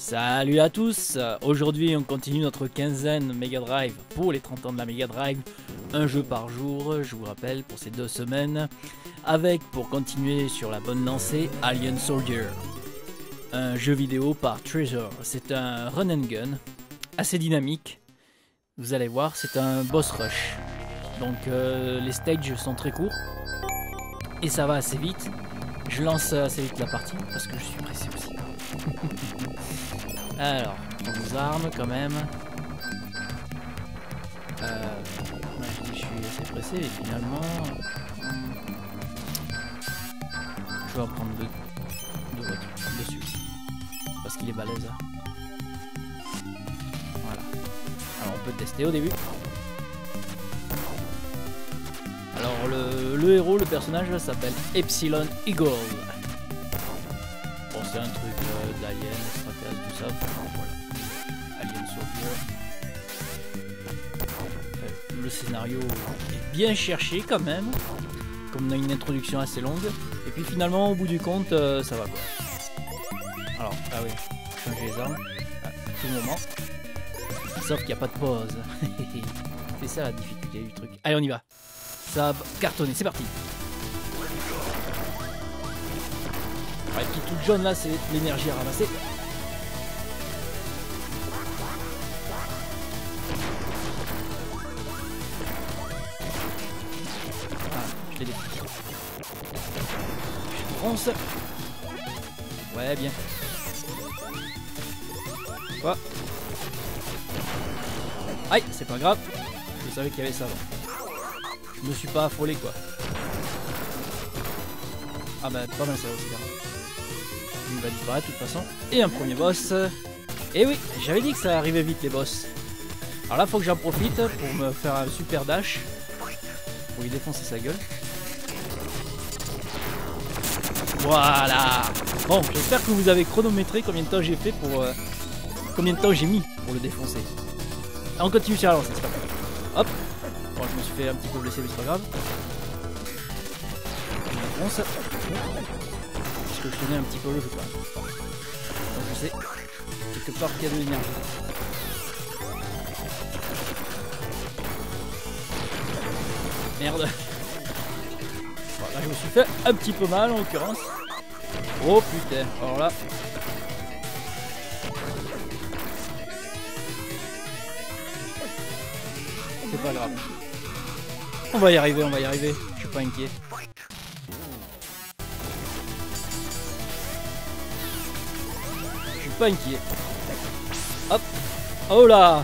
Salut à tous. Aujourd'hui on continue notre quinzaine Mega Drive pour les 30 ans de la Mega Drive. Un jeu par jour, je vous rappelle, pour ces 2 semaines. Avec, pour continuer sur la bonne lancée, Alien Soldier. Un jeu vidéo par Treasure. C'est un run and gun, assez dynamique. Vous allez voir, c'est un boss rush. Donc les stages sont très courts. Et ça va assez vite. Je lance assez vite la partie parce que je suis pressé aussi. Alors, nos armes quand même. Je dis je suis assez pressé et finalement... je vais en prendre deux dessus. Parce qu'il est balèze. Voilà. Alors on peut tester au début. Alors le héros, le personnage s'appelle Epsilon Eagle. Bon, c'est un truc d'alien, extraterrestre, tout ça. Voilà. Alien Soldier. Le scénario est bien cherché quand même. Comme on a une introduction assez longue. Et puis finalement, au bout du compte, ça va quoi. Alors, ah oui, changer les armes à tout moment. Sauf qu'il n'y a pas de pause. C'est ça la difficulté du truc. Allez, on y va. Ça va cartonner, c'est parti. La petite toute jaune là, c'est l'énergie à ramasser. Ah, je l'ai défoncé. Je fonce. Ouais, bien. Quoi? Aïe, c'est pas grave. Je savais qu'il y avait ça avant. Je me suis pas affolé quoi. Ah bah pas mal ça aussi. Il va disparaître de toute façon. Et un premier boss. Et oui, j'avais dit que ça arrivait vite les boss. Alors là faut que j'en profite pour me faire un super dash. Pour lui défoncer sa gueule. Voilà. Bon, j'espère que vous avez chronométré combien de temps j'ai fait pour... combien de temps j'ai mis pour le défoncer. Ah, on continue sur la lancée, c'est pas grave. Hop. Bon, je me suis fait un petit peu blesser, mais c'est pas grave. Je fonce. Parce que je tenais un petit peu le jeu quand même. Donc je sais quelque part qu'il y a de l'énergie. Merde. Bon, là je me suis fait un petit peu mal en l'occurrence. Oh putain, alors là. C'est pas grave. On va y arriver, on va y arriver. Je suis pas inquiet. Je suis pas inquiet. Hop. Oh là.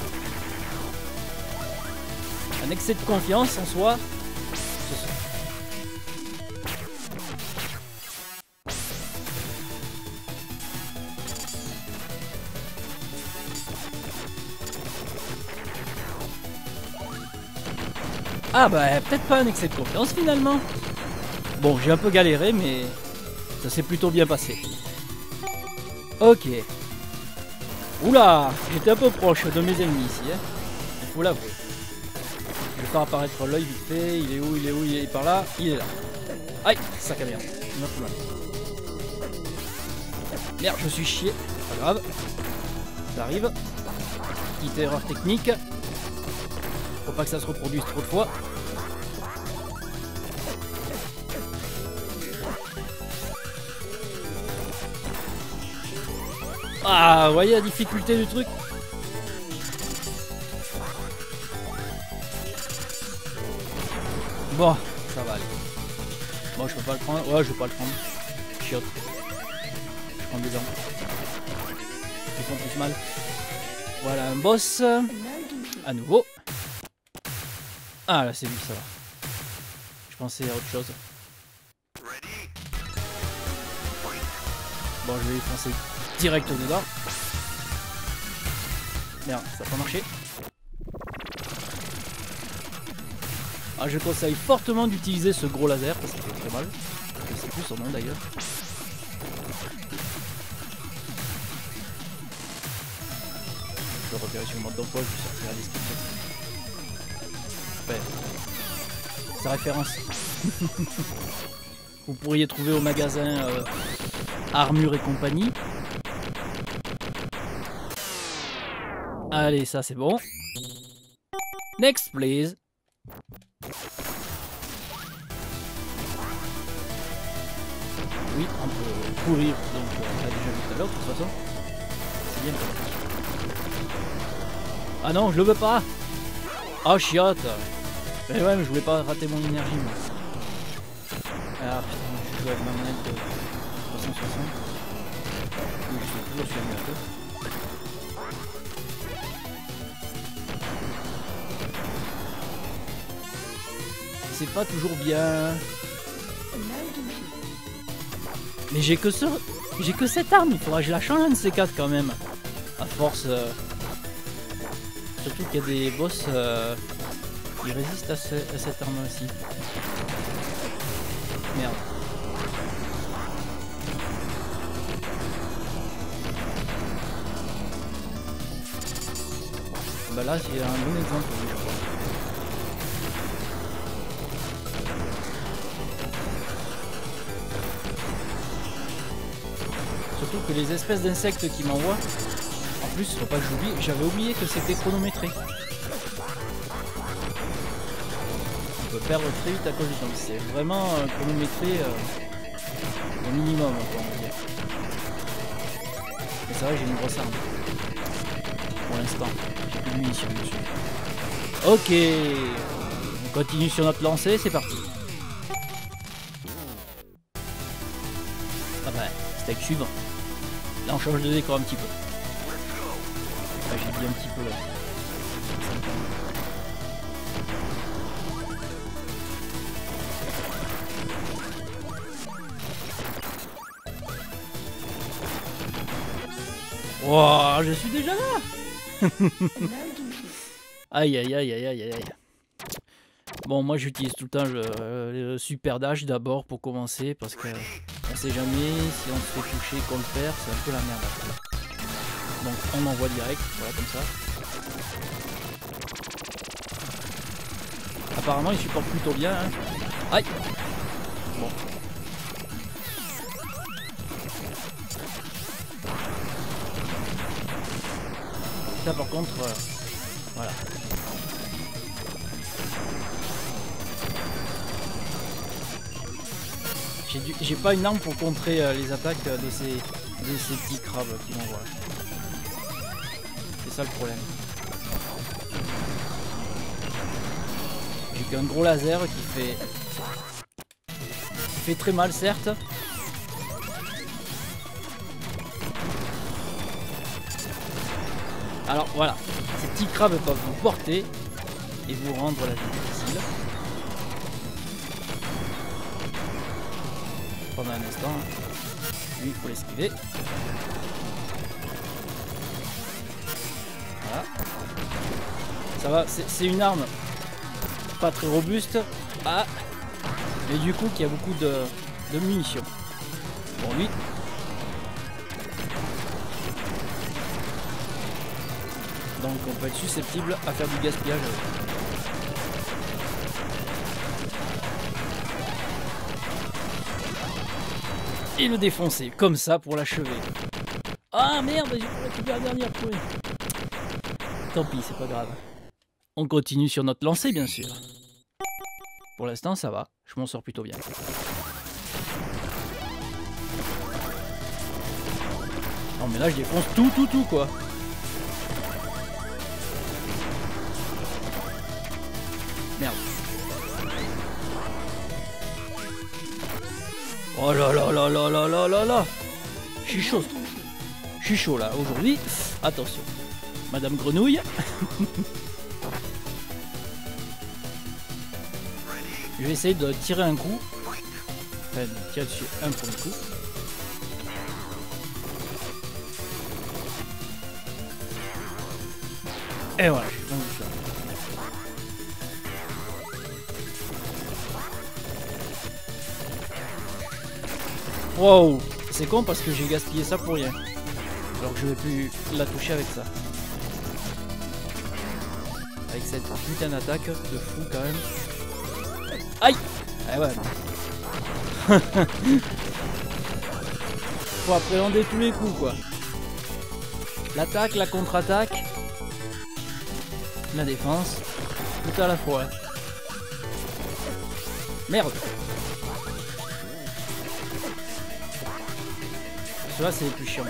Un excès de confiance en soi. Ah bah peut-être pas un excès de confiance finalement. Bon, j'ai un peu galéré mais ça s'est plutôt bien passé. Ok. Oula, j'étais un peu proche de mes ennemis ici, hein. Il faut l'avouer. Je vais faire apparaître l'œil vite fait. Il est où? Il est où? Il est par là. Il est là. Aïe, sac à merde. Il m'a fait mal. Merde, je suis chié. Pas grave. Ça arrive. Petite erreur technique. Faut pas que ça se reproduise trop de fois. Ah, vous voyez la difficulté du truc? Bon, ça va aller. Bon, je peux pas le prendre. Ouais, je vais pas le prendre. Chiotte. Je prends des armes. Ils font plus mal. Voilà un boss. À nouveau. Ah là c'est lui, ça va. Je pensais à autre chose. Bon, je vais lui foncer direct dedans. Merde, ça n'a pas marché. Ah, je conseille fortement d'utiliser ce gros laser parce qu'il fait très mal. Je sais plus son nom d'ailleurs. Je vais repérer sur le mode d'emploi, je vais sortir la description. Ouais. Sa référence. Vous pourriez trouver au magasin Armure et compagnie. Allez, ça c'est bon. Next, please. Oui, on peut courir, donc on l'a déjà vu tout à l'heure, de toute façon. C'est bien pratique. Ah non, je le veux pas. Ah, chiotte. Mais ouais, mais je voulais pas rater mon énergie, moi. Ah putain, je joue avec ma manette de 360. Oui, je suis toujours sur l'émulateur. C'est pas toujours bien. Mais j'ai que cette arme, il faudra que je la change un de ces quatre quand même. À force. Surtout qu'il y a des boss qui résistent à cette arme aussi. Merde. Bah là c'est un bon exemple, je crois. Surtout que les espèces d'insectes qui m'envoient, en plus faut pas que j'oublie, j'avais oublié que c'était chronométré. On peut perdre très vite à cause du temps, c'est vraiment chronométré au minimum, quoi, on va dire. Mais c'est vrai que j'ai une grosse arme. Pour l'instant, j'ai plus de munitions dessus. Ok, on continue sur notre lancée, c'est parti. Ah bah, steak suivant. Là on change de décor un petit peu. Enfin, j'ai dit un petit peu là. Wow, je suis déjà là. Aïe aïe aïe aïe aïe aïe. Bon, moi j'utilise tout le temps le super dash d'abord pour commencer parce que on sait jamais si on se fait toucher qu'on le perd, c'est un peu la merde après. Donc on envoie direct, voilà comme ça. Apparemment il supporte plutôt bien. Hein. Aïe. Bon. Ça par contre, voilà. J'ai pas une arme pour contrer les attaques de ces petits crabes qui m'envoient. C'est ça le problème. J'ai qu'un gros laser qui fait très mal certes. Alors voilà, ces petits crabes peuvent vous porter et vous rendre la vie difficile. Pendant un instant, lui il faut l'esquiver. Voilà. Ça va, c'est une arme pas très robuste. Ah, mais du coup qui a beaucoup de munitions. Pour lui. Donc on peut être susceptible à faire du gaspillage avec. Et le défoncer, comme ça pour l'achever. Ah merde, j'ai pas récupéré la dernière poule. Tant pis, c'est pas grave. On continue sur notre lancée bien sûr. Pour l'instant ça va, je m'en sors plutôt bien. Non mais là je défonce tout quoi. Merde. Oh là là là là là là là là. Je suis chaud. Je suis chaud là aujourd'hui. Attention. Madame Grenouille. Je vais essayer de tirer un coup. Enfin, de tirer dessus un premier coup. Et voilà, je suis tombé dessus. Wow, c'est con parce que j'ai gaspillé ça pour rien. Alors que je vais plus la toucher avec ça. Avec cette putain d'attaque de fou quand même. Aïe. Ah ouais. Faut appréhender tous les coups quoi. L'attaque, la contre-attaque. la défense, tout à la fois. Merde. Cela c'est plus chiant.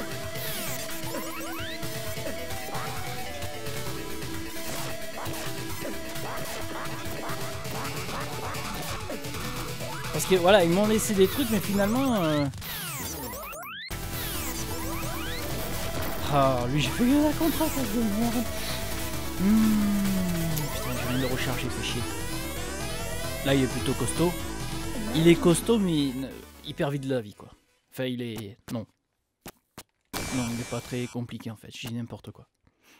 Parce que voilà, ils m'ont laissé des trucs, mais finalement... Ah, lui j'ai fait la contre-attaque de merde. Putain, je viens de le recharger, fait chier. Là, il est plutôt costaud. Il est costaud, mais il perd vite de la vie, quoi. Enfin, il est... Non. Non, il n'est pas très compliqué, en fait. Je dis n'importe quoi.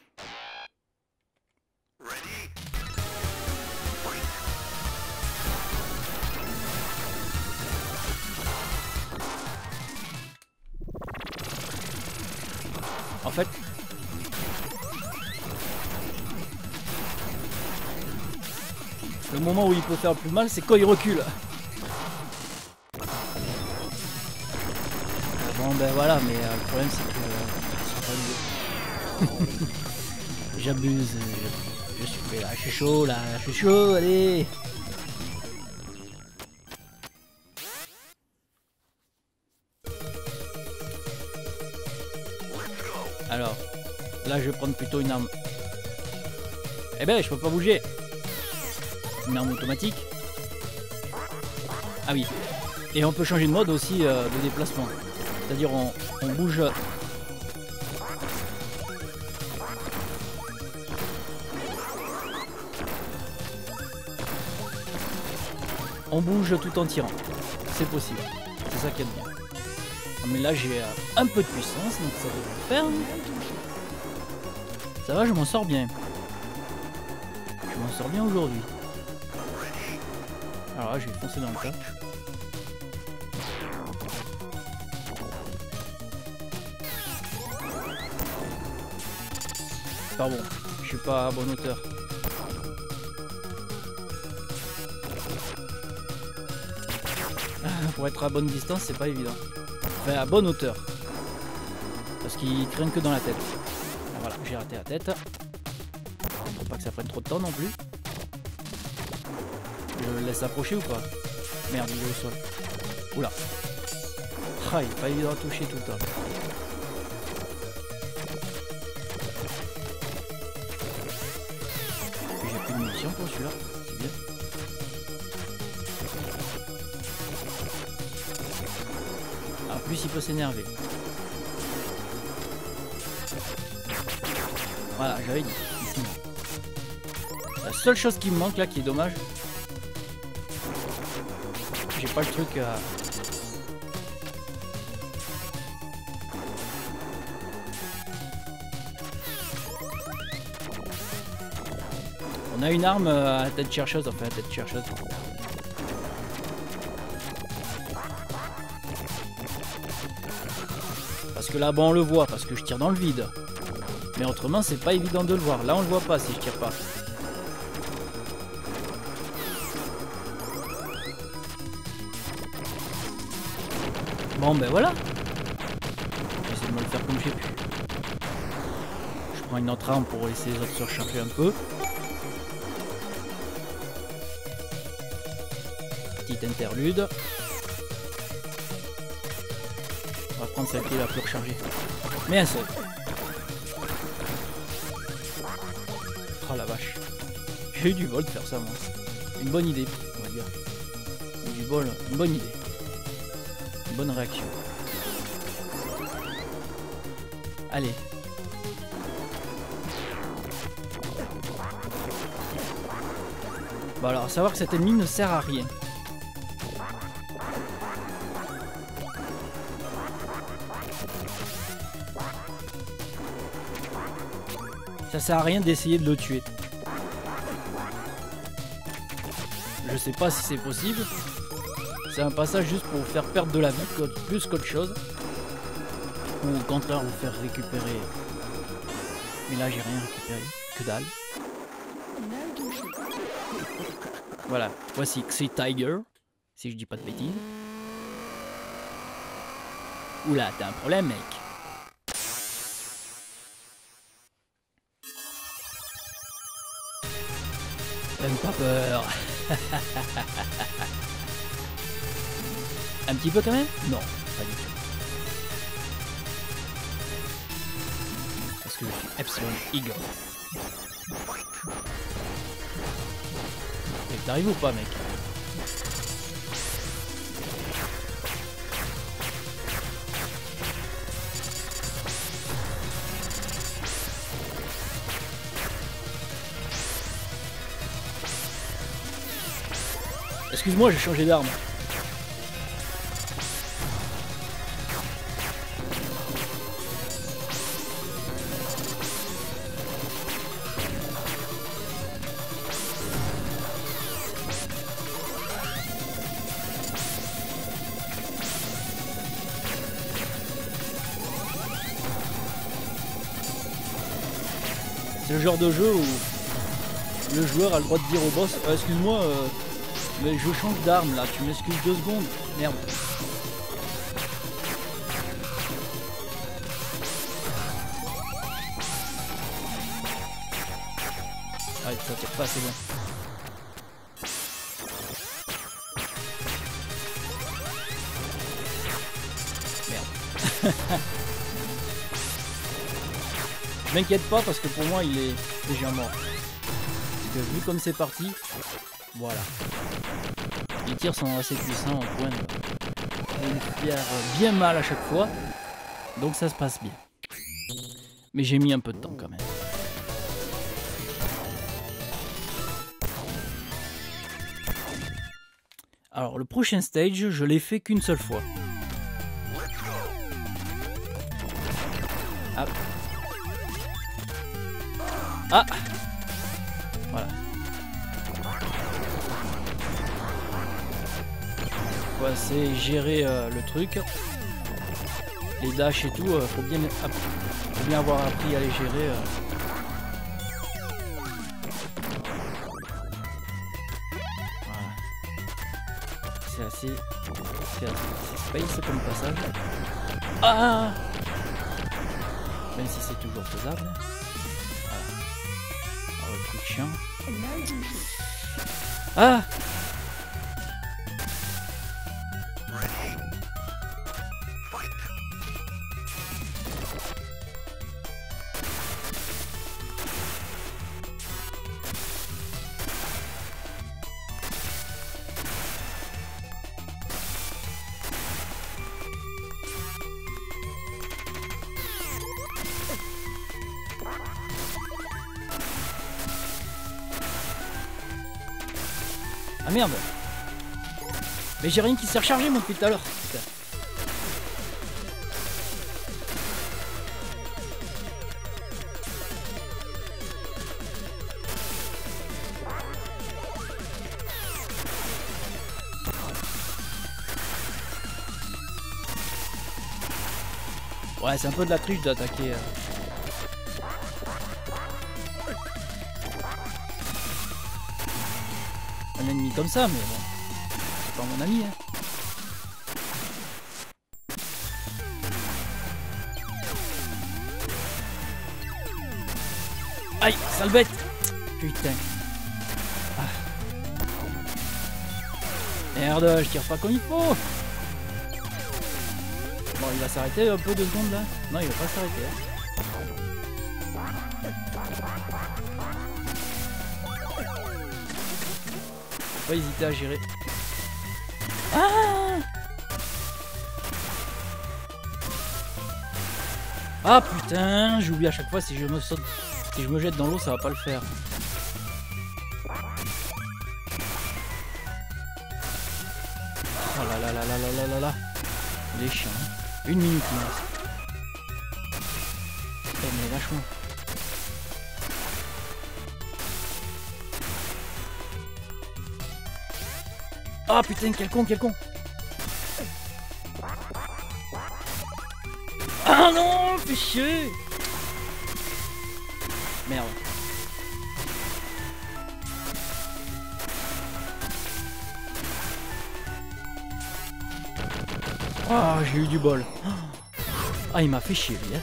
En fait... Le moment où il peut faire le plus mal, c'est quand il recule. Bon ben voilà, mais le problème c'est que... J'abuse, je suis prêt là, je suis chaud là, je suis chaud, allez. Alors, là je vais prendre plutôt une arme. Eh ben je peux pas bouger. Une arme automatique. Ah oui. Et on peut changer de mode aussi de déplacement. C'est-à-dire on bouge. On bouge tout en tirant. C'est possible. C'est ça qui est bien. Mais là j'ai un peu de puissance, donc ça devrait le faire. Ça va, je m'en sors bien. Je m'en sors bien aujourd'hui. Alors là, je vais foncer dans le tas. Pas bon, je suis pas à bonne hauteur. Pour être à bonne distance, c'est pas évident. Enfin, à bonne hauteur. Parce qu'il traîne que dans la tête. Ah, voilà, j'ai raté la tête. Faut pas que ça prenne trop de temps non plus. Je le laisse approcher ou pas? Merde, il est au sol. Oula. Ah, il est pas évident à toucher tout le temps. J'ai plus de munitions pour celui-là. C'est bien. En plus, il peut s'énerver. Voilà, j'avais dit. Ici. La seule chose qui me manque là, qui est dommage, j'ai pas le truc à... On a une arme à tête chercheuse, enfin à tête chercheuse. Parce que là, bon, on le voit, parce que je tire dans le vide. Mais autrement, c'est pas évident de le voir. Là, on le voit pas si je tire pas. Bon, ben voilà. J'essaie de me le faire comme j'ai pu. Je prends une autre arme pour laisser les autres se recharger un peu. Petite interlude. On va prendre celle qui est la plus rechargée. Mais un seul. Oh la vache. J'ai eu du bol de faire ça moi. Une bonne idée, on va dire. Du bol, une bonne idée. Une bonne réaction. Allez. Bon alors, à savoir que cet ennemi ne sert à rien. Ça sert à rien d'essayer de le tuer. Je sais pas si c'est possible. C'est un passage juste pour vous faire perdre de la vie plus qu'autre chose. Ou au contraire vous faire récupérer. Mais là j'ai rien récupéré. Que dalle. Voilà. Voici Xi Tiger. Si je dis pas de bêtises. Oula, t'as un problème mec. T'as pas peur. Un petit peu quand même? Non, pas du tout. Parce que je suis Epsilon Eagle. Et t'arrives ou pas, mec? Excuse-moi, j'ai changé d'arme. C'est le genre de jeu où le joueur a le droit de dire au boss excuse-moi, mais je change d'arme là, tu m'excuses 2 secondes. Merde. Ah, ça tire pas, c'est bon. Merde. Je m'inquiète pas parce que pour moi il est déjà mort. Parce que vu comme c'est parti, voilà. Les tirs sont assez puissants au point de me faire bien mal à chaque fois. Donc ça se passe bien. Mais j'ai mis un peu de temps quand même. Alors le prochain stage, je l'ai fait qu'une seule fois. Ah. Ah. Voilà. Ouais, c'est gérer le truc. Les dashs et tout, faut bien avoir appris à les gérer. Voilà. C'est assez space comme passage. Ah! Même si c'est toujours faisable. Voilà. Alors, le truc chiant. Ah! Ah merde! Mais j'ai rien qui s'est rechargé moi depuis tout à l'heure. Putain. Ouais, c'est un peu de la triche d'attaquer. Un ennemi comme ça, mais bon. C'est pas mon ami, hein. Aïe, sale bête! Putain. Ah. Merde, je tire pas comme il faut! Bon, il va s'arrêter un peu 2 secondes là. Non, il va pas s'arrêter. Hein. Faut pas hésiter à gérer. Ah! Ah putain, j'oublie à chaque fois si je me saute, si je me jette dans l'eau, ça va pas le faire. Oh là là là là là là là là. Il est chiant. 1 minute il me reste. Eh mais vachement. Ah putain, quel con, quel con. Ah non, fais chier. Merde. Ah, j'ai eu du bol. Ah, il m'a fait chier, lui. Hein.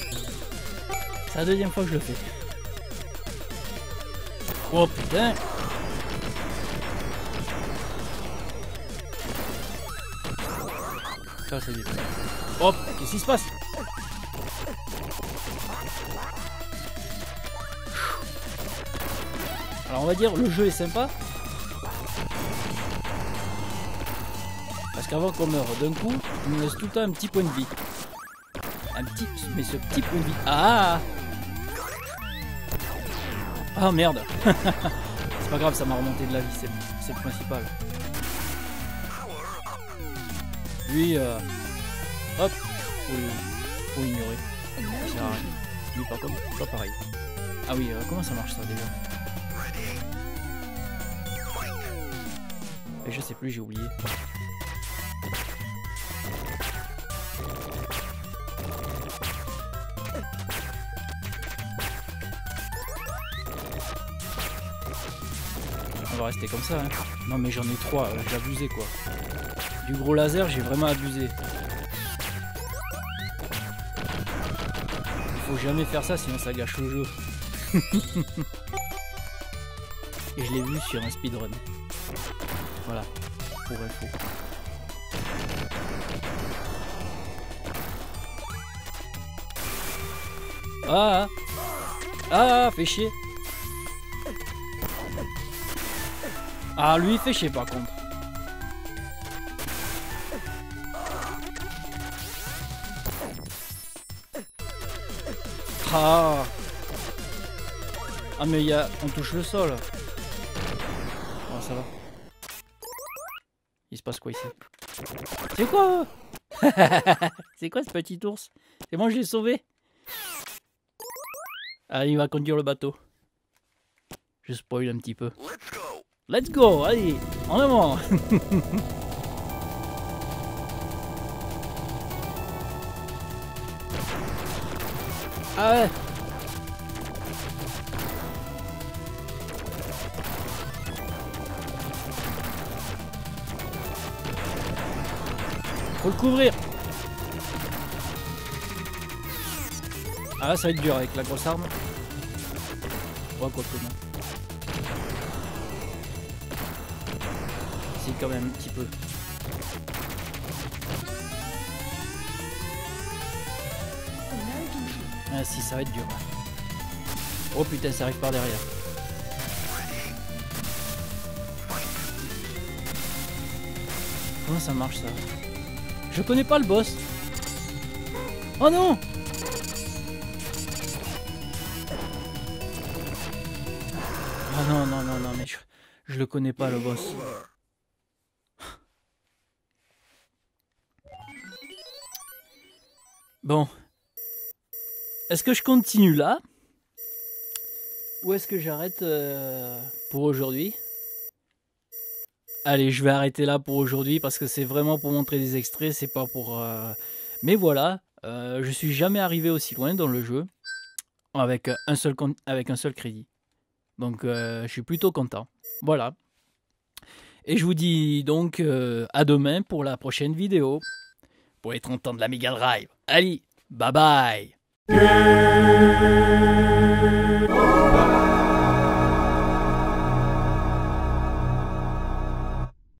C'est la 2e fois que je le fais. Oh putain. Ça c'est bien. Hop, qu'est-ce qui se passe? Alors on va dire le jeu est sympa. Parce qu'avant qu'on meure d'un coup, il nous laisse tout le temps un petit point de vie. Un petit... Mais ce petit point de vie... Ah! Ah merde. C'est pas grave, ça m'a remonté de la vie, c'est le principal. Lui, hop, faut ignorer. Ça sert à rien. Lui par contre, pas pareil. Ah oui, comment ça marche ça déjà? Et je sais plus, j'ai oublié. On va rester comme ça, hein. Non mais j'en ai 3, j'ai abusé quoi. Du gros laser, j'ai vraiment abusé. Il faut jamais faire ça, sinon ça gâche le jeu. Et je l'ai vu sur un speedrun. Voilà, pour info. Ah, ah, fait chier. Ah, lui il fait chier par contre. Ah, ah mais il y a... on touche le sol. Oh, ça va. Il se passe quoi ici? C'est quoi? C'est quoi ce petit ours? C'est moi je l'ai sauvé. Ah, il va conduire le bateau. Je spoil un petit peu. Let's go, allez, en avant. Ah ouais. Faut le couvrir. Ah là ça va être dur avec la grosse arme. Ouais, quoi que non. Si quand même un petit peu. Ah si, ça va être dur. Oh putain, ça arrive par derrière. Comment ça marche ça? Je connais pas le boss. Oh non! Oh non, non, non, non, mais je le connais pas le boss. Bon. Est-ce que je continue là? Ou est-ce que j'arrête pour aujourd'hui? Allez, je vais arrêter là pour aujourd'hui parce que c'est vraiment pour montrer des extraits, c'est pas pour... Mais voilà, je suis jamais arrivé aussi loin dans le jeu avec un seul crédit. Donc je suis plutôt content. Voilà. Et je vous dis donc à demain pour la prochaine vidéo. Pour les 30 ans de la Mega Drive. Allez, bye bye.